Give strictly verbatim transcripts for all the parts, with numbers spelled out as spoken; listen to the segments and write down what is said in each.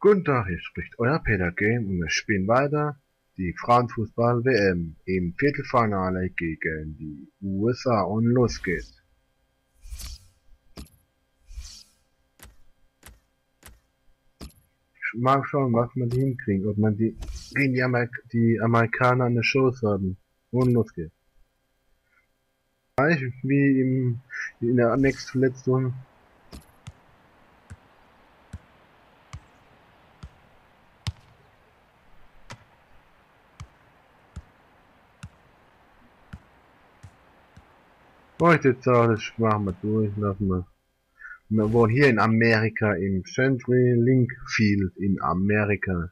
Guten Tag, hier spricht euer Peter Game und wir spielen weiter die Frauenfußball-W M im Viertelfinale gegen die U S A und los geht's. Mal schauen, was man die hinkriegen, ob man die gegen die, Amerik die Amerikaner eine Chance haben. Und los geht's. Gleich wie im, in der nächstletzten. Heute das machen wir durch, lassen wir. Wir wohnen hier in Amerika, im Century Link Field in Amerika.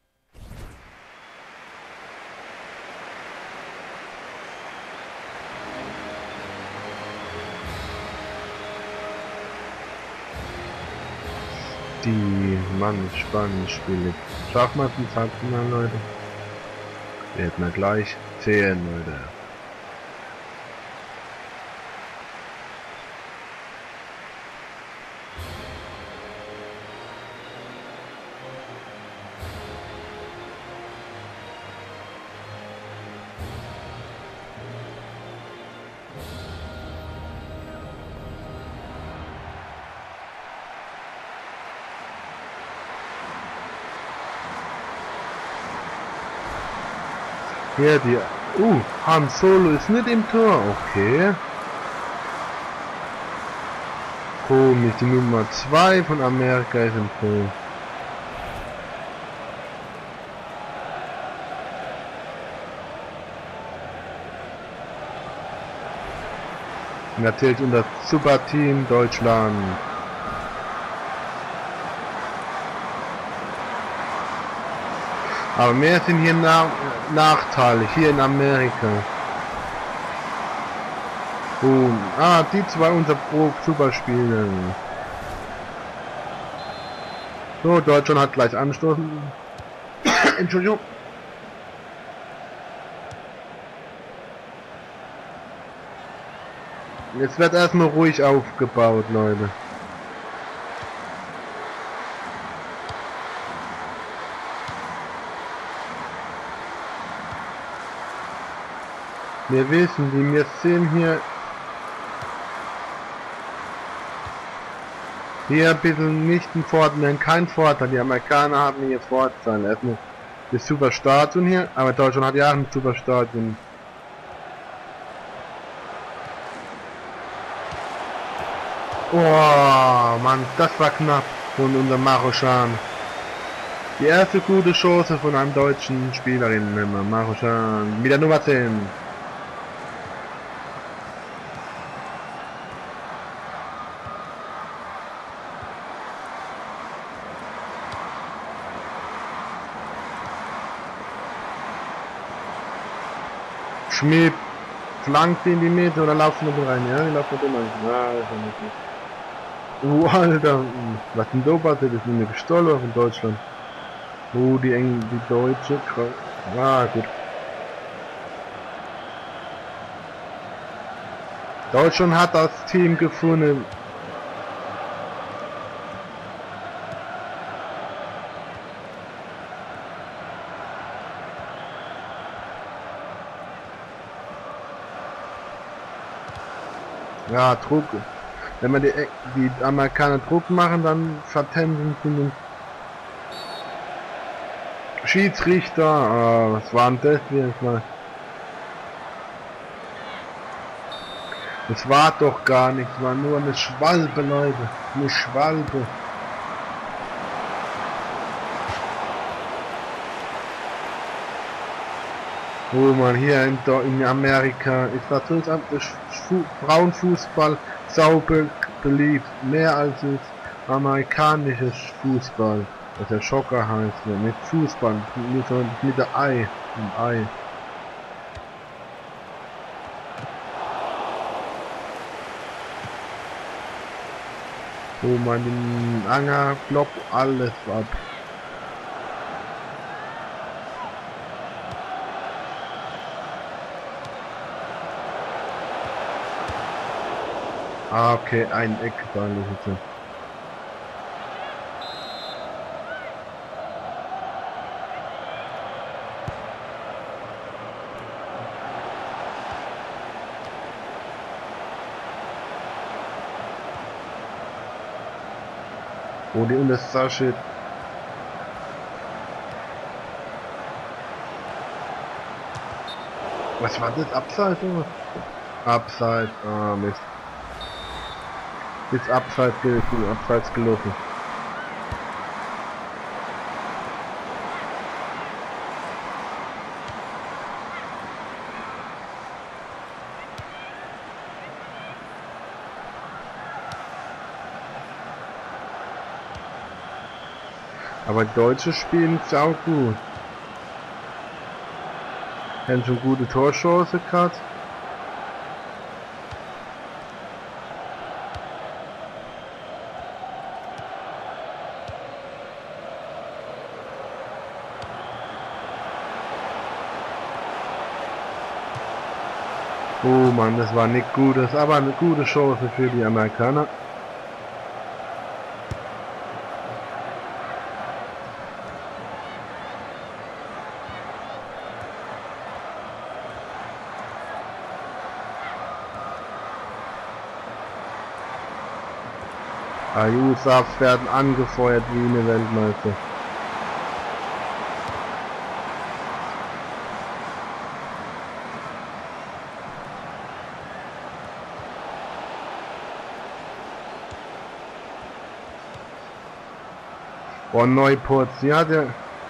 Die Mann spannend Spiele. Schaffen wir es ins Halbfinale, Leute? Werden wir gleich sehen, Leute. Hier die. Uh, Han Solo ist nicht im Tor, okay. Komisch, die Nummer zwei von Amerika ist im Tor. Natürlich unser Superteam Deutschland. Aber mehr sind hier Na Nachteile, hier in Amerika. Oh, ah, die zwei unser Pro super spielen. So, Deutschland hat gleich anstoßen. Entschuldigung. Jetzt wird erstmal ruhig aufgebaut, Leute. Wir wissen, die wir sehen hier hier ein bisschen nicht ein Vorteil, kein Vorteil. Die Amerikaner haben hier Vorteil. Erstmal das super Stadion hier, aber Deutschland hat ja auch ein super Stadion. Oh Mann, das war knapp von unserem Marochan. Die erste gute Chance von einem deutschen Spielerin, Marochan, mit der Nummer zehn. Schmidt flankt in die Mitte oder laufen wir rein? Ja, die laufen wir rein. Ja, das ist nicht. Oh, Alter, was denn da passiert? Das ist eine gestohlen von Deutschland. Oh, die Eng die Deutsche. Ah, gut. Deutschland hat das Team gefunden. Ja, Druck. Wenn wir die, die Amerikaner Druck machen, dann vertänzen sie den Schiedsrichter. Ah, was war denn das jetzt mal? Das war doch gar nichts, war nur eine Schwalbe, Leute. Eine Schwalbe. Wo man hier in, in Amerika ist natürlich das Frauenfußball sauber beliebt, mehr als das amerikanische Fußball, das der Schocker heißt, mit Fußball, mit, mit der Ei, im Ei. Wo man den Anger blockt alles ab. Ah, okay, ein Eckball ist es. Oh, die Untersasche. Was war das? Abseits oder? Abseits, ah Mist. Ist abseits gelaufen, abseits gelaufen. Aber Deutsche spielen sau gut. Haben schon gute Torchance gehabt. Oh Mann, das war nicht gut, das ist aber eine gute Chance für die Amerikaner. Die U S A werden angefeuert wie eine Weltmeister. Boah, Neuport, ja, der...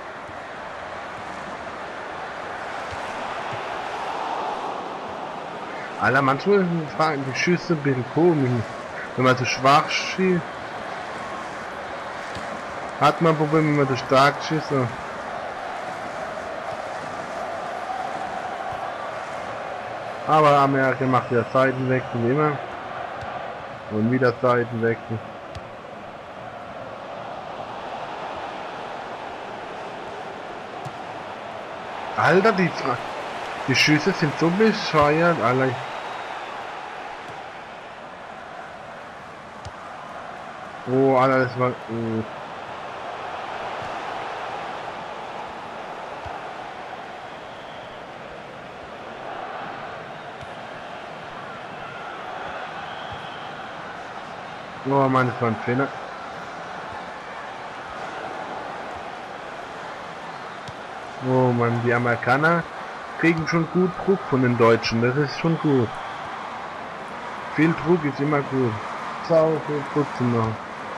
Alter, manchmal fragen die Schüsse ein bisschen komisch. Wenn man so schwach schießt, hat man Probleme, wenn man so stark schießt. Aber Amerika macht ja Seitenwechsel immer. Und wieder Seitenwechsel. Alter, die, die Schüsse sind so bescheuert, Alter. Oh, Alter, das war... Oh. Oh Mann, das war ein Fehler. Oh Mann, die Amerikaner kriegen schon gut Druck von den Deutschen, das ist schon gut. Viel Druck ist immer gut. Sau viel putzen noch.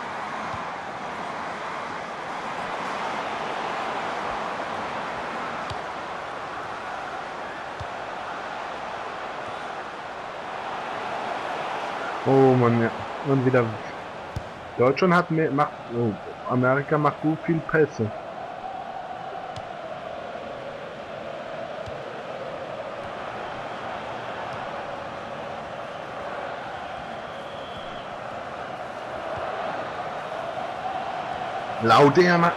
Oh Mann, ja. Und wieder. Deutschland hat mehr, macht, oh, Amerika macht gut viel Pässe. Lauter.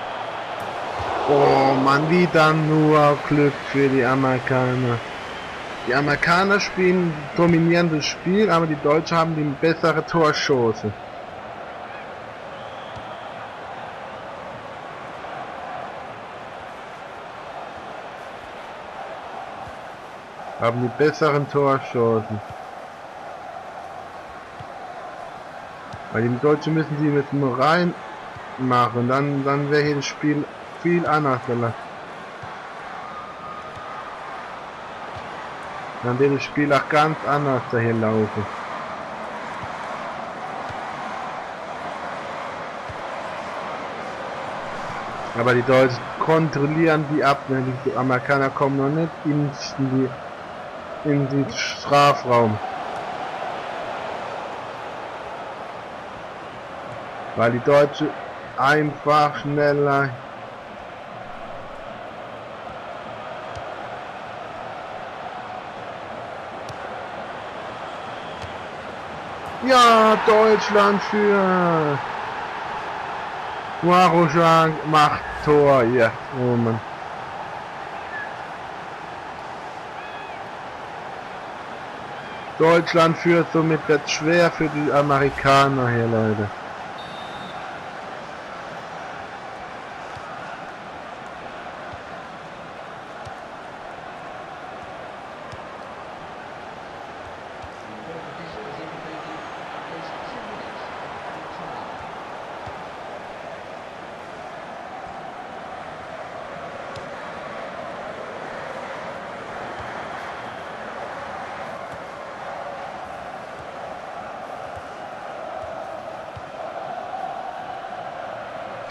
Oh Mann, wieder nur Glück für die Amerikaner. Die Amerikaner spielen dominierendes Spiel, aber die Deutschen haben die bessere Torchance. Haben die besseren Torchancen. Weil die Deutschen müssen sie mit nur rein machen, dann, dann wäre hier das Spiel viel anders gelassen. Dann wird das Spiel auch ganz anders dahin laufen. Aber die Deutschen kontrollieren die Abwehr, die Amerikaner kommen noch nicht in die, in den Strafraum. Weil die Deutschen einfach schneller. Ja, Deutschland für Warujan macht Tor, ja, oh Mann. Deutschland führt, somit wird schwer für die Amerikaner hier, Leute.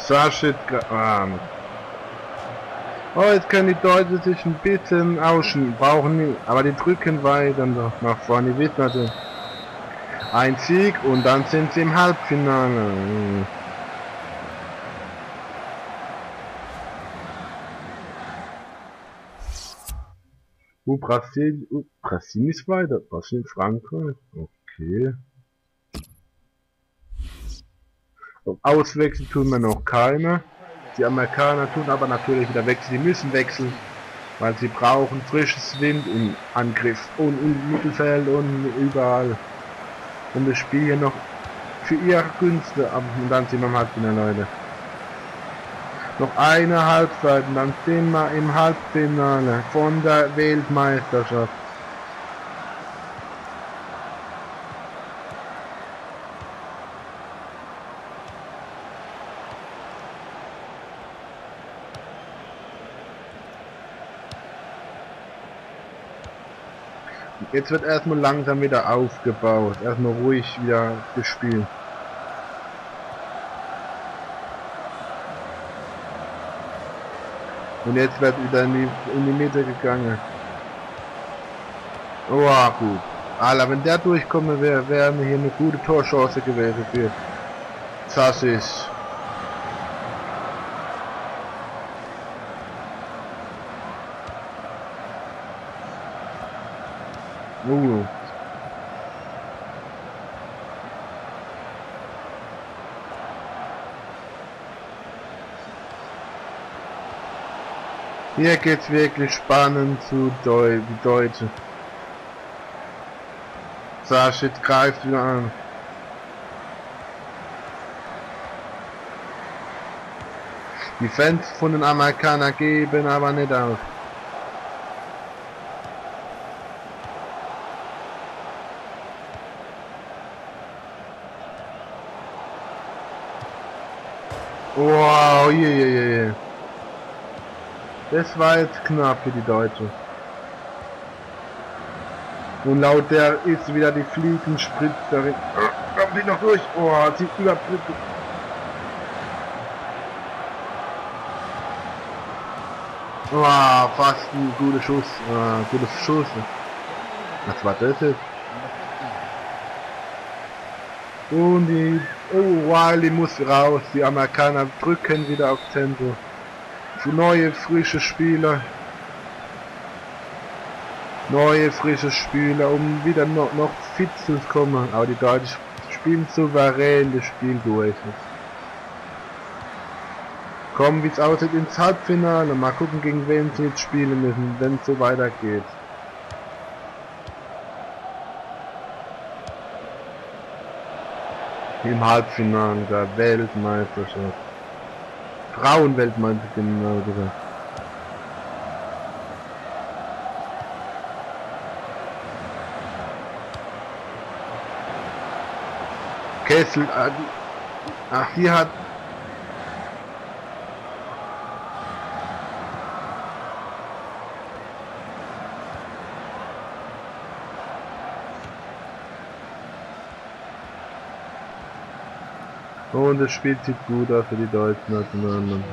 Sashit, ah. Oh, jetzt können die Deutschen sich ein bisschen ausschen, brauchen nie, aber die drücken weiter noch nach vorne, wird natürlich ein Sieg und dann sind sie im Halbfinale. Uh, Brasilien, uh, Brasilien ist weiter, Brasilien, Frankreich, okay. Auswechseln tun wir noch keine. Die Amerikaner tun aber natürlich wieder wechseln. Die müssen wechseln, weil sie brauchen frisches Wind im Angriff und im Mittelfeld und überall. Und das Spiel hier noch für ihre Günste. Und dann sind wir im Halbfinale, Leute. Noch eine Halbzeit und dann sind wir im Halbfinale von der Weltmeisterschaft. Jetzt wird erstmal langsam wieder aufgebaut, erstmal ruhig wieder gespielt. Und jetzt wird wieder in die, in die Mitte gegangen. Oh, gut. Alter, wenn der durchkommen wäre, wäre hier eine gute Torchance gewesen für Sassis. Uh. Hier geht's wirklich spannend zu Deu die Deutschen. Sashit greift wieder an. Die Fans von den Amerikanern geben aber nicht auf. Wow, je, je, je, je. Das war jetzt knapp für die Deutschen. Und laut der ist wieder die Fliegenspritzerin. Kommt die noch durch? Oh, sie überbrückt. Oh, fast ein guter Schuss. Uh, gutes Schuss. Was war das jetzt? Und die... Oh, Wiley muss raus. Die Amerikaner drücken wieder auf Tempo. Für neue, frische Spieler. Neue, frische Spieler, um wieder noch, noch fit zu kommen. Aber die Deutschen spielen souverän das Spiel durch. Kommen, wie es aussieht, ins Halbfinale. Mal gucken, gegen wen sie jetzt spielen müssen, wenn es so weitergeht. Im Halbfinale der Weltmeisterschaft. Frauenweltmeisterschaft, genau gesagt. Kessel, ach, hier hat und das Spiel sieht gut aus für die deutschen Nationalen.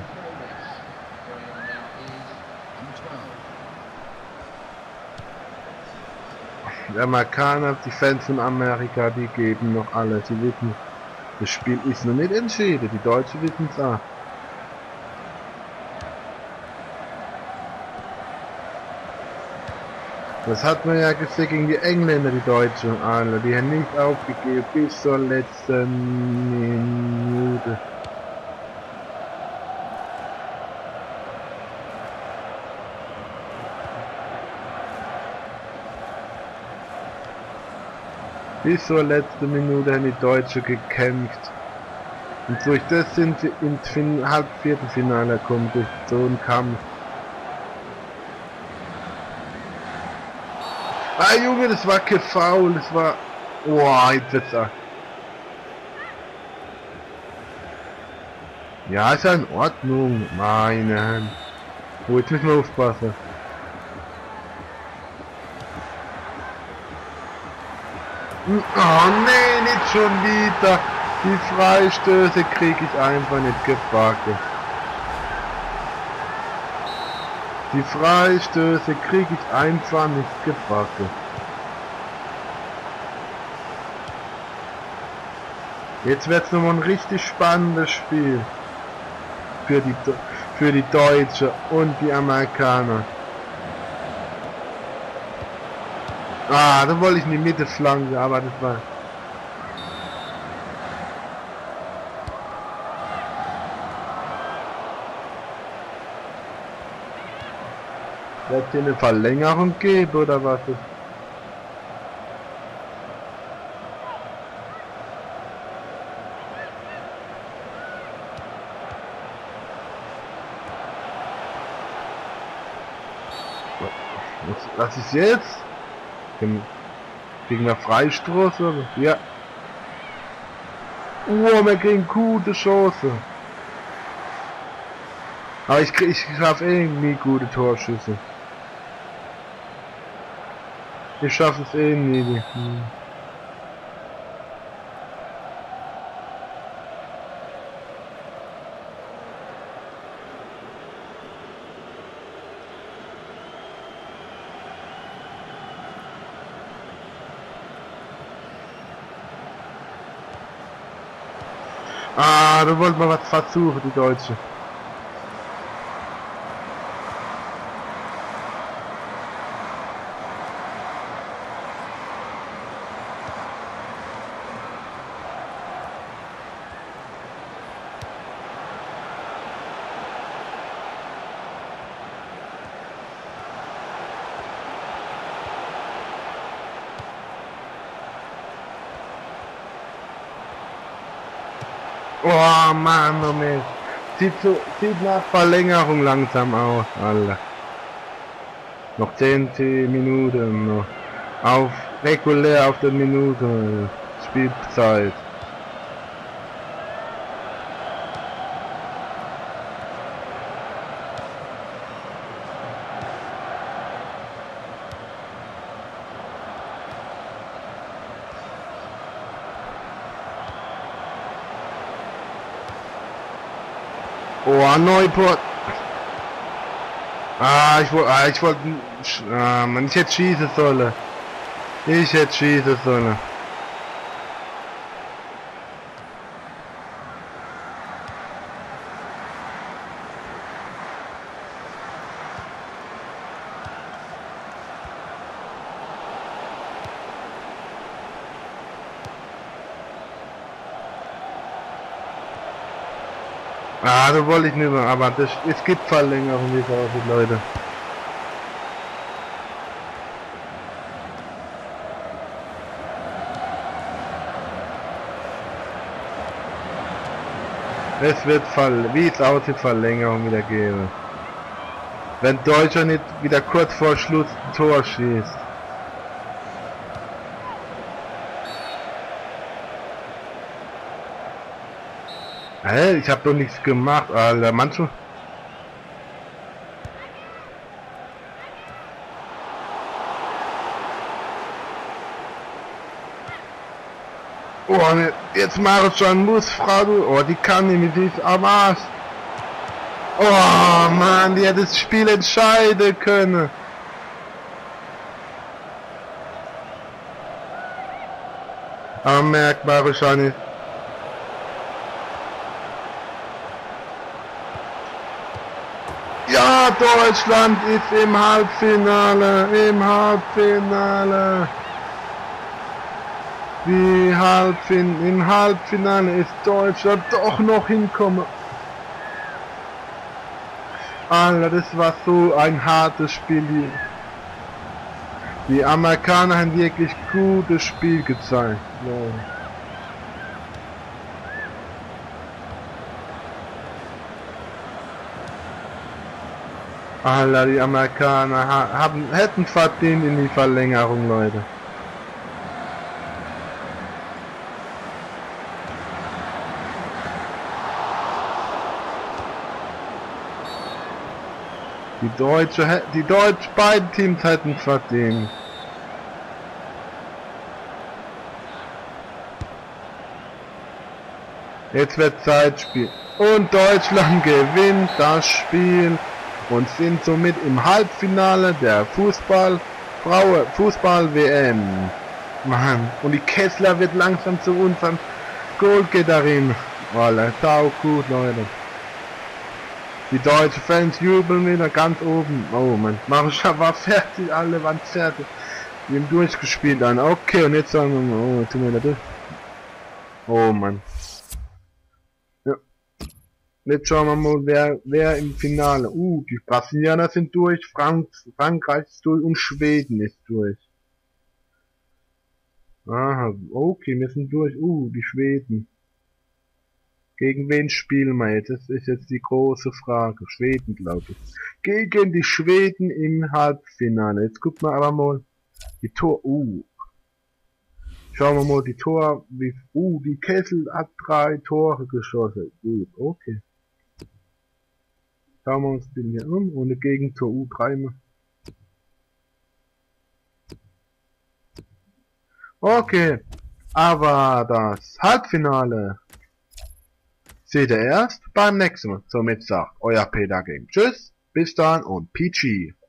Die Amerikaner, die Fans von Amerika, die geben noch alles. Sie wissen, das Spiel ist noch nicht entschieden. Die Deutschen wissen es auch. Das hat man ja gesehen gegen die Engländer, die Deutschen, alle. Die haben nicht aufgegeben bis zur letzten Minute. Bis zur letzten Minute haben die Deutschen gekämpft. Und durch das sind sie ins fin Halbviertelfinale gekommen, durch so einen Kampf. Ah Junge, das war kein Foul, das war... Oh, jetzt wird's auch. Ja, ist ja in Ordnung, meine Hand. Oh, jetzt müssen wir aufpassen. Oh nee, nicht schon wieder. Die Freistöße kriege ich einfach nicht gebacken. Die Freistöße kriege ich einfach nicht gebacken. Jetzt wird es nochmal ein richtig spannendes Spiel. Für die, für die Deutschen und die Amerikaner. Ah, da wollte ich in die Mitte flanken, aber das war... Wird es hier eine Verlängerung geben oder was? Was, was ist jetzt? Gegen eine Freistoß oder? Ja. Oh, wir kriegen gute Chance. Aber ich krieg, ich schaffe irgendwie gute Torschüsse. Ich schaffe es eh nie. Hm. Ah, da wollten wir was versuchen, die Deutsche. Oh Mann, oh Mann. Sieht, so, sieht nach Verlängerung langsam aus, Alter. Noch zehn Minuten noch. Auf regulär auf der Minute Spielzeit. Oh, Neuport. Ah, ich wollte, ah, ich wollte, ah, man, ich hätte schießen sollen. Ich hätte schießen sollen. Ah, da wollte ich nicht mehr, aber das, es gibt Verlängerung, wie es aussieht, Leute. Es wird Fall, wie es aussieht, Verlängerung wieder geben. Wenn Deutscher nicht wieder kurz vor Schluss ein Tor schießt. Hä? Ich hab doch nichts gemacht, Alter. Manche. Oh, ne, jetzt mache ich schon muss, Frau, du. Oh, die kann nicht, die ist am Arsch. Oh, Mann, die hätte das Spiel entscheiden können. Aber merkbar wahrscheinlich. Ja, Deutschland ist im Halbfinale, im Halbfinale. Die Halbfin im Halbfinale ist Deutschland doch noch hinkommen. Alter, das war so ein hartes Spiel hier. Die Amerikaner haben wirklich gutes Spiel gezeigt. Ja. Alter, die Amerikaner haben, hätten verdient in die Verlängerung, Leute. Die Deutsche, die Deutsch, beide Teams hätten verdient. Jetzt wird Zeitspiel. Und Deutschland gewinnt das Spiel und sind somit im Halbfinale der Fußball, Frauen, Fußball-W M. Mann, und die Kessler wird langsam zu unserem Goalgetterin. Alter, sau gut, Leute. Die deutschen Fans jubeln wieder ganz oben. Oh Mann, Maruscha war fertig, alle waren fertig. Wir haben durchgespielt dann. Okay, und jetzt sagen wir mal, oh, jetzt sind wir wieder durch. Oh Mann. Ja. Jetzt schauen wir mal, wer, wer im Finale. Uh, die Brasilianer sind durch, Frank Frankreich ist durch und Schweden ist durch. Aha, okay, wir sind durch. Uh, die Schweden. Gegen wen spielen wir jetzt? Das ist jetzt die große Frage. Schweden, glaube ich. Gegen die Schweden im Halbfinale. Jetzt gucken wir aber mal die Tor. Uh. Schauen wir mal die Tor. Wie, uh, die Kessel hat drei Tore geschossen. Gut, okay. Schauen wir uns den hier um. Ohne Gegentor. U drei mal. Okay. Aber das Halbfinale seht ihr erst beim nächsten Mal. Somit sagt euer Peter Game. Tschüss, bis dann und P G.